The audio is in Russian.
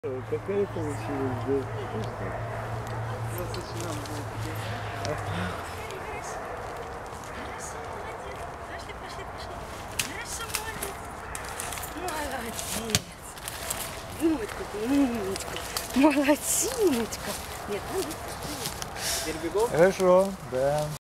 Какая получилась, да? Молодец. Молодчиночка. Нет, Хорошо, да.